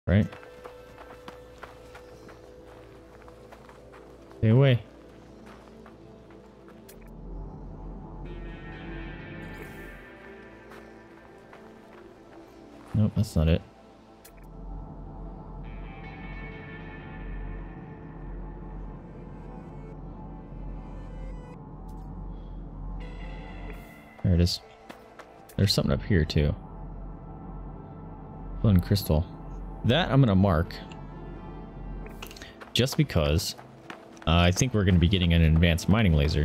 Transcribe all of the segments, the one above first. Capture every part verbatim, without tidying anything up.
Right? Stay away. Nope, that's not it. There it is. There's something up here too. Blend crystal. That I'm gonna mark. Just because uh, I think we're gonna be getting an advanced mining laser.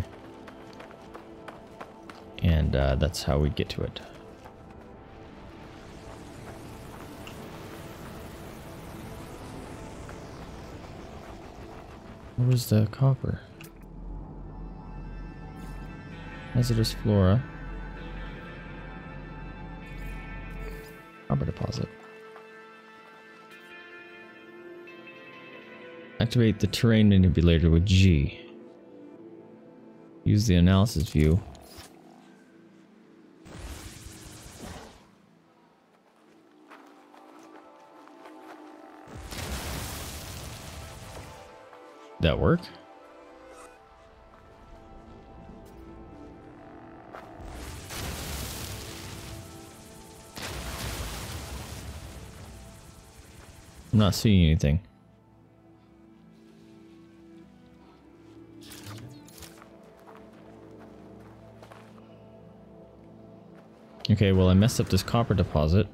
And uh, that's how we get to it. Where's the copper? Hazardous flora. Copper deposit. Activate the terrain manipulator with G. Use the analysis view. That work? I'm not seeing anything. Okay, well I messed up this copper deposit.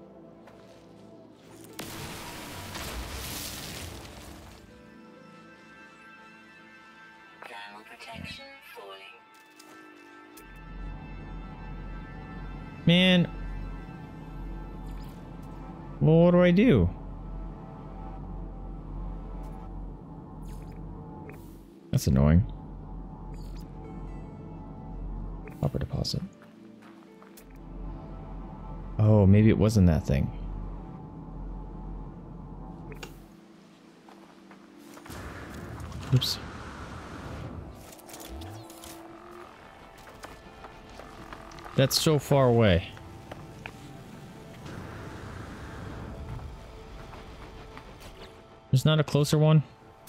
Man. Well, what do I do? That's annoying. Copper deposit. Oh, maybe it wasn't that thing. Oops. That's so far away. There's not a closer one?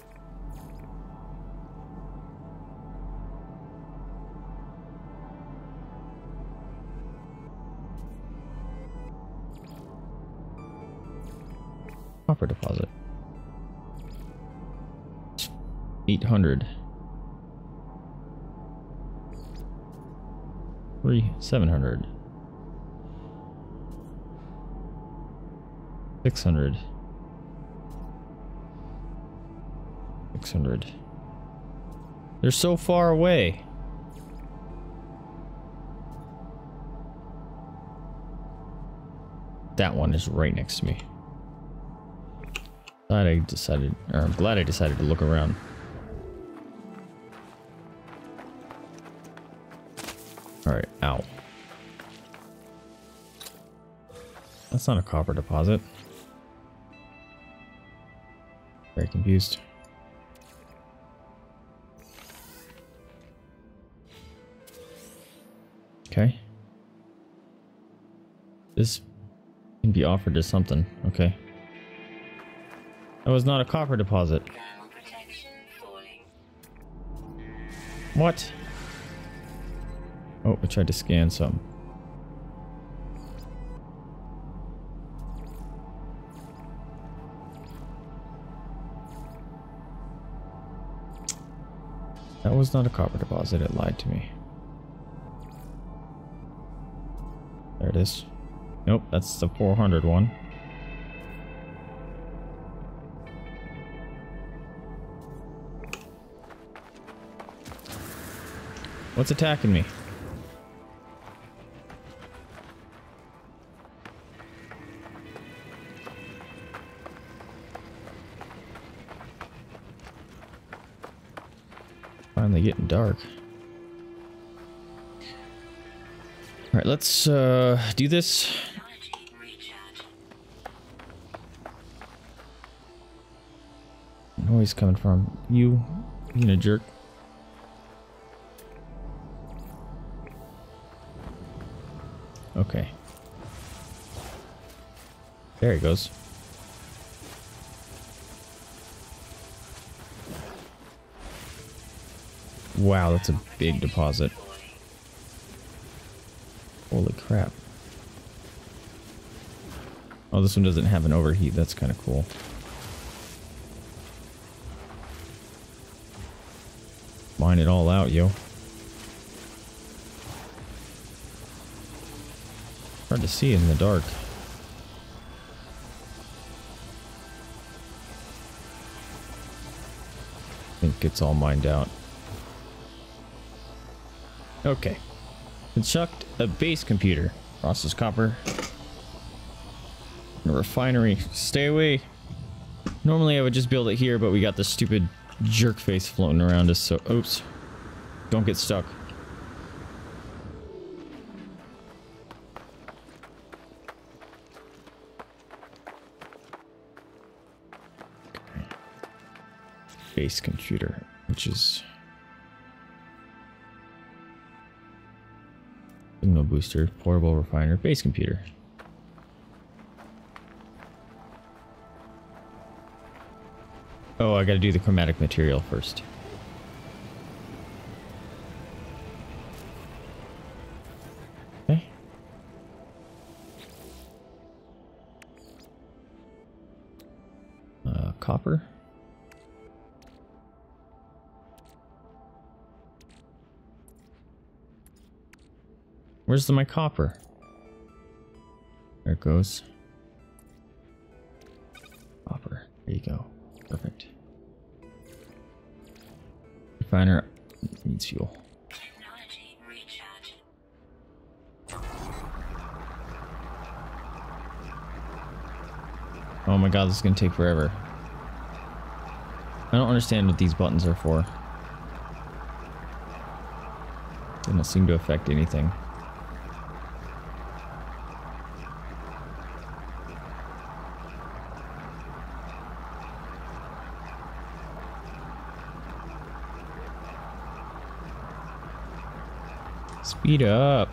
Copper deposit. eight hundred. Three, seven hundred. Six hundred. Six hundred. They're so far away. That one is right next to me. Glad I decided, or I'm glad I decided to look around. Alright, ow. That's not a copper deposit. Very confused. Okay. This can be offered as something. Okay. That was not a copper deposit. What? Oh, I tried to scan some. That was not a copper deposit, it lied to me. There it is. Nope, that's the four hundred one. What's attacking me? Finally getting dark. All right, let's uh, do this. Noise coming from you, being a jerk. Okay. There he goes. Wow, that's a big deposit. Holy crap. Oh, this one doesn't have an overheat. That's kind of cool. Mine it all out, yo. Hard to see in the dark. I think it's all mined out. Okay. Construct a base computer. Process copper. A refinery. Stay away. Normally I would just build it here, but we got this stupid jerk face floating around us, so oops. Don't get stuck. Okay. Base computer, which is signal booster, portable refiner, base computer. Oh, I gotta do the chromatic material first. Okay. Uh, copper. Where's the, my copper? There it goes. Copper. There you go. Perfect. Refiner needs fuel. Technology recharge. Oh my god, this is gonna take forever. I don't understand what these buttons are for. They don't seem to affect anything. Speed up.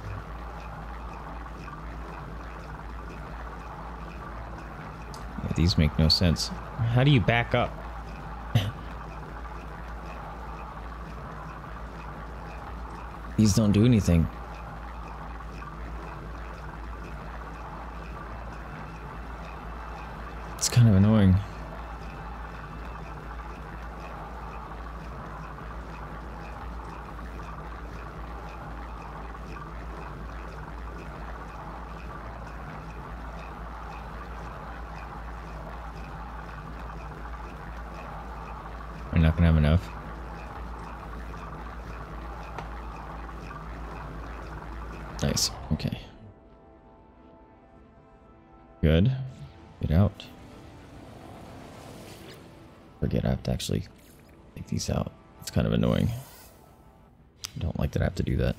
Yeah, these make no sense. How do you back up? These don't do anything. It's kind of annoying. We're not gonna have enough. Nice. Okay. Good. Get out. Forget I have to actually take these out. It's kind of annoying. I don't like that I have to do that.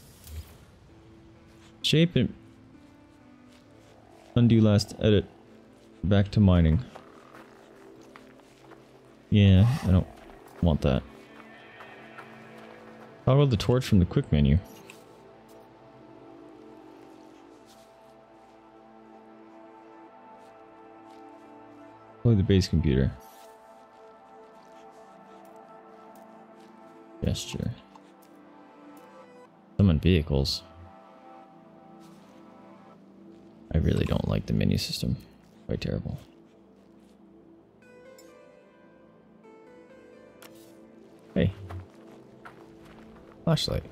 Shape it. Undo last edit. Back to mining. Yeah, I don't want that. Toggle the torch from the quick menu. Play the base computer. Gesture. Summon vehicles. I really don't like the menu system. Quite terrible. Hey. Flashlight.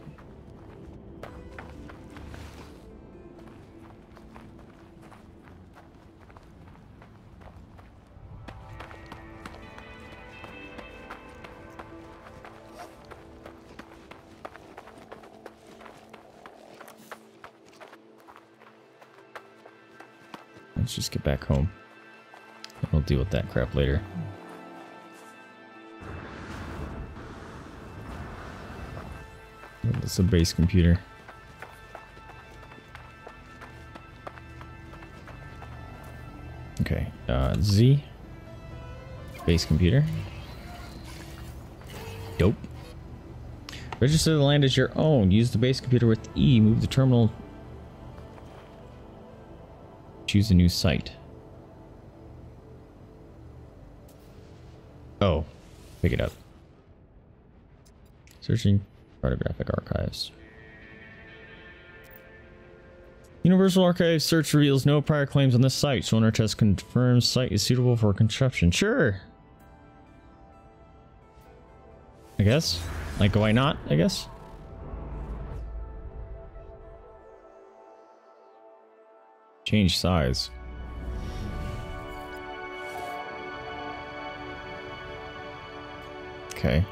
Let's just get back home. We'll deal with that crap later. It's a base computer. Okay, uh, Z. Base computer. Dope. Register the land as your own. Use the base computer with E. Move the terminal. Choose a new site. Oh, pick it up. Searching cartographic archives. Universal Archives search reveals no prior claims on this site. Sonar test confirms site is suitable for construction. Sure. I guess. Like, why not? I guess. Change size. Okay.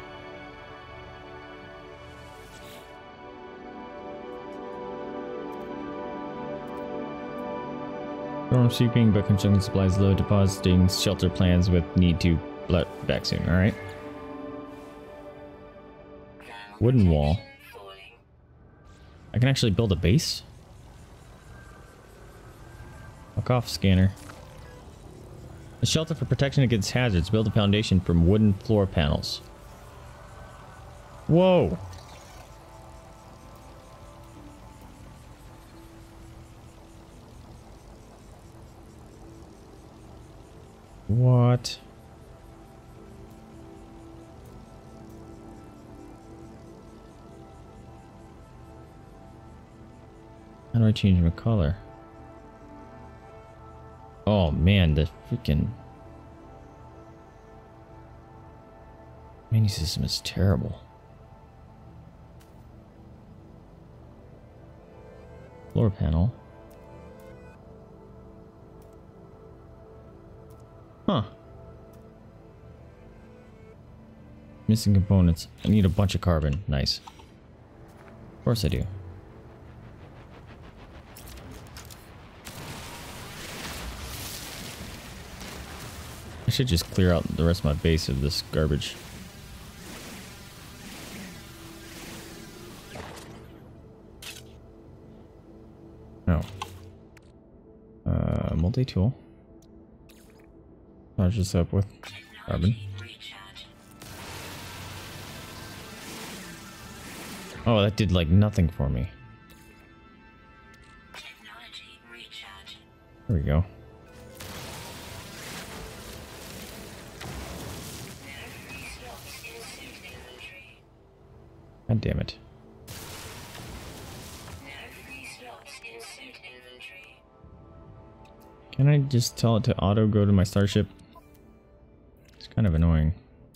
Storm sweeping, but construction supplies low, depositing shelter plans with need to let back soon. All right. Wooden wall. I can actually build a base. Fuck off, scanner. A shelter for protection against hazards. Build a foundation from wooden floor panels. Whoa. What? How do I change my color? Oh man, the freaking menu system is terrible. Floor panel. Huh. Missing components. I need a bunch of carbon. Nice. Of course I do. I should just clear out the rest of my base of this garbage. Oh. Uh, multi-tool. Charge this up with carbon. Oh, that did like nothing for me. There we go. God damn it. Can I just tell it to auto go to my starship? It's kind of annoying.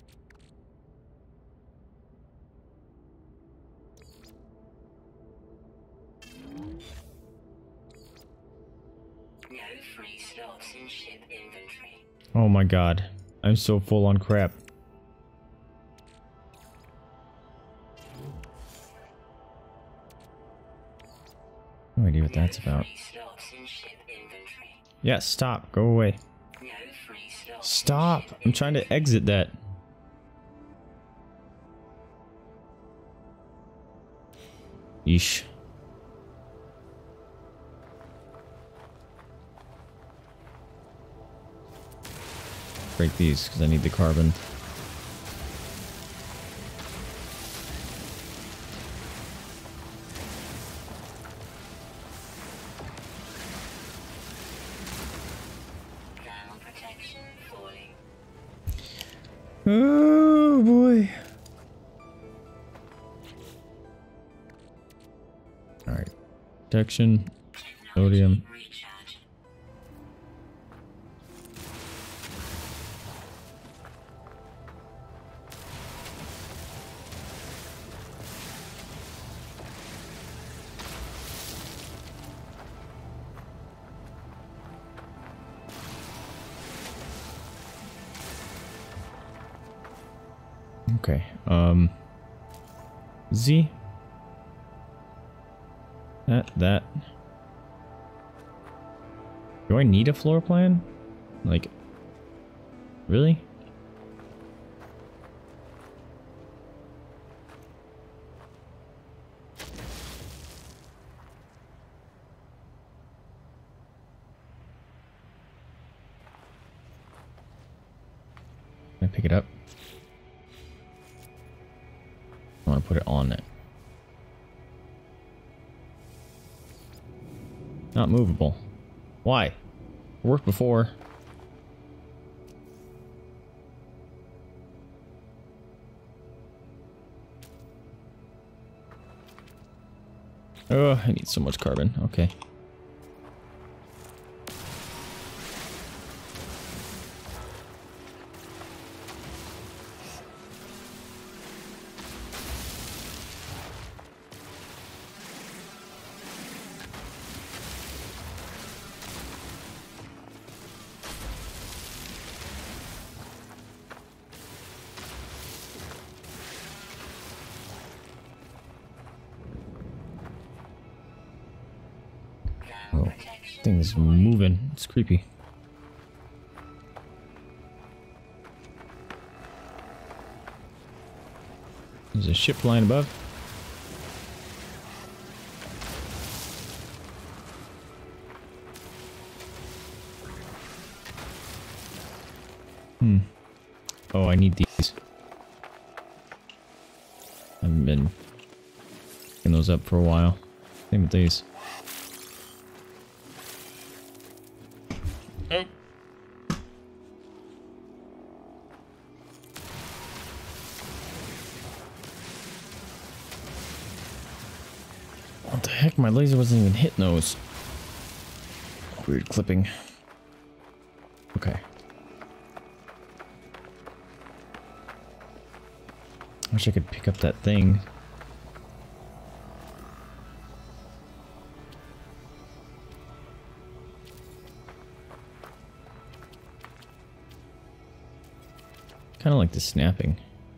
No free slots in ship inventory. Oh my god. I'm so full on crap. No idea what that's about. Yeah, stop. Go away. Stop! I'm trying to exit that. Yeesh. Break these because I need the carbon. Oh boy. All right. Protection. Sodium. Okay, um, Z, that, that, do I need a floor plan? Like, really? Can I pick it up? I want to put it on it. Not movable. Why? Worked before. Oh, I need so much carbon. Okay. Oh, thing is moving. It's creepy. There's a ship flying above. Hmm. Oh, I need these. I haven't been picking those up for a while. Same with these. Oh. What the heck? My laser wasn't even hitting those. Weird clipping. Okay. I wish I could pick up that thing. Kind of like the snapping.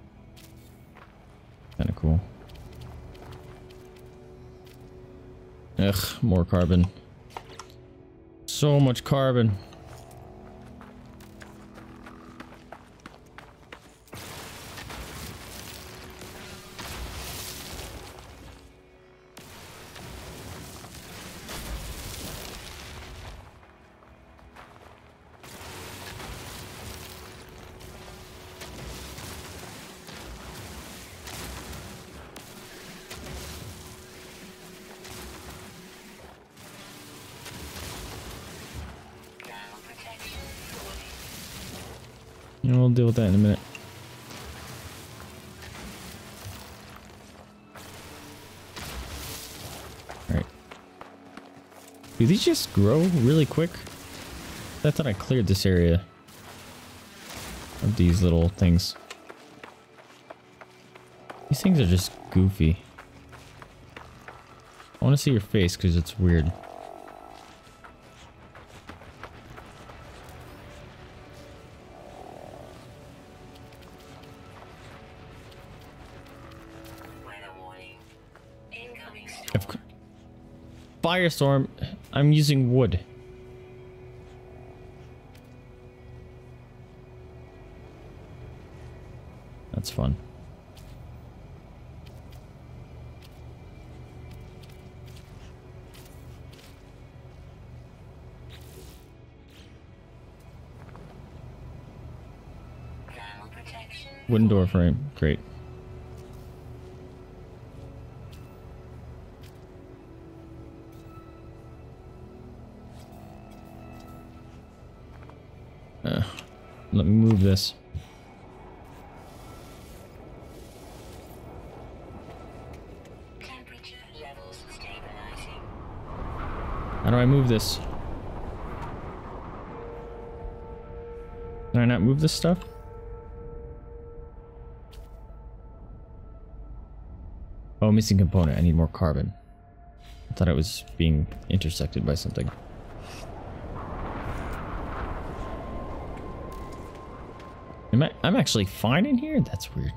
Kind of cool. Ugh, more carbon. So much carbon. And we'll deal with that in a minute. Alright. Do these just grow really quick? I thought I cleared this area of these little things. These things are just goofy. I want to see your face because it's weird. Firestorm, I'm using wood. That's fun. Wooden door frame, great. Uh, let me move this. Temperature levels stabilizing. How do I move this? Can I not move this stuff? Oh, missing component. I need more carbon. I thought it was being intersected by something. Am I, I'm actually fine in here? That's weird.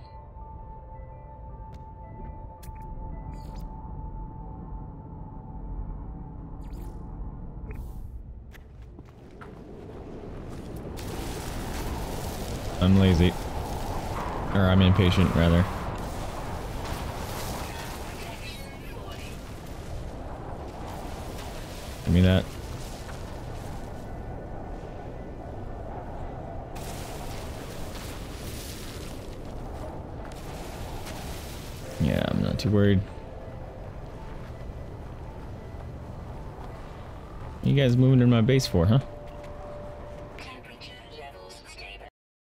I'm lazy. Or I'm impatient, rather. Give me that. Yeah, I'm not too worried. What are you guys moving in my base for, huh?